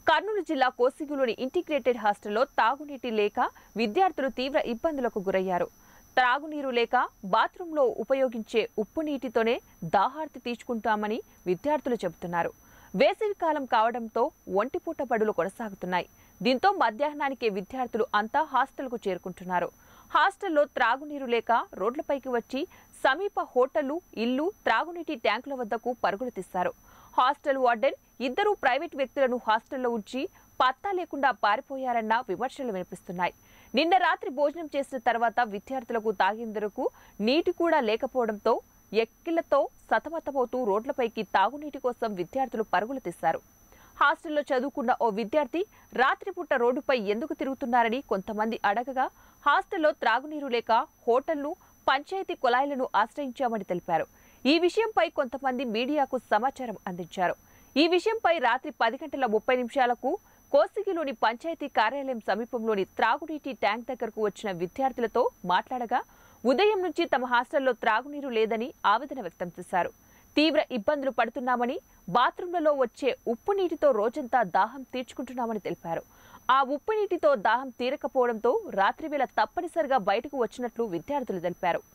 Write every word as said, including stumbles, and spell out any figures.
కర్నూలు జిల్లా కోసిగిలోని ఇంటిగ్రేటెడ్ హాస్టల్లో తాగునీటి లేక విద్యార్థులు తీవ్ర ఇబ్బందులకు గురయ్యారు. త్రాగునీరు లేక బాత్రూంలో ఉపయోగించే ఉప్పు నీటితోనే దాహార్తి తీర్చుకుంటామని విద్యార్థులు చెబుతున్నారు. వేసవి కాలం కావడంతో ఒంటిపూట బడులు కొనసాగుతున్నాయి. దీంతో మధ్యాహ్నానికే విద్యార్థులు అంతా హాస్టల్కు చేరుకుంటున్నారు. హాస్టల్లో త్రాగునీరు లేక రోడ్లపైకి వచ్చి సమీప హోటళ్లు, ఇల్లు, త్రాగునీటి ట్యాంకుల వద్దకు పరుగులు తీస్తారు. హాస్టల్ వార్డెన్ ఇద్దరు ప్రైవేట్ వ్యక్తులను హాస్టల్లో ఉంచి పత్తా లేకుండా పారిపోయారన్న విమర్శలు వినిపిస్తున్నాయి. నిన్న రాత్రి భోజనం చేసిన తర్వాత విద్యార్థులకు తాగేందుకు నీటి కూడా లేకపోవడంతో ఎక్కిళ్లతో సతమతమవుతూ రోడ్లపైకి తాగునీటి కోసం విద్యార్థులు పరుగులు తీశారు. హాస్టల్లో చదువుకున్న ఓ విద్యార్థి రాత్రిపూట రోడ్డుపై ఎందుకు తిరుగుతున్నారని కొంతమంది అడగగా హాస్టల్లో త్రాగునీరు లేక హోటళ్లు, పంచాయతీ కుళాయిలను ఆశ్రయించామని తెలిపారు. ఈ విషయంపై కొంతమంది మీడియాకు సమాచారం అందించారు. ఈ విషయంపై రాత్రి పది గంటల ముప్పై నిమిషాలకు కోసిగిలోని పంచాయతీ కార్యాలయం సమీపంలోని త్రాగునీటి ట్యాంక్ దగ్గరకు వచ్చిన విద్యార్థులతో మాట్లాడగా ఉదయం నుంచి తమ హాస్టల్లో త్రాగునీరు లేదని ఆవేదన వ్యక్తం చేశారు. తీవ్ర ఇబ్బందులు పడుతున్నామని, బాత్రూంలలో వచ్చే ఉప్పు నీటితో రోజంతా దాహం తీర్చుకుంటున్నామని తెలిపారు. ఆ ఉప్పు నీటితో దాహం తీరకపోవడంతో రాత్రివేళ తప్పనిసరిగా బయటకు వచ్చినట్లు విద్యార్థులు తెలిపారు.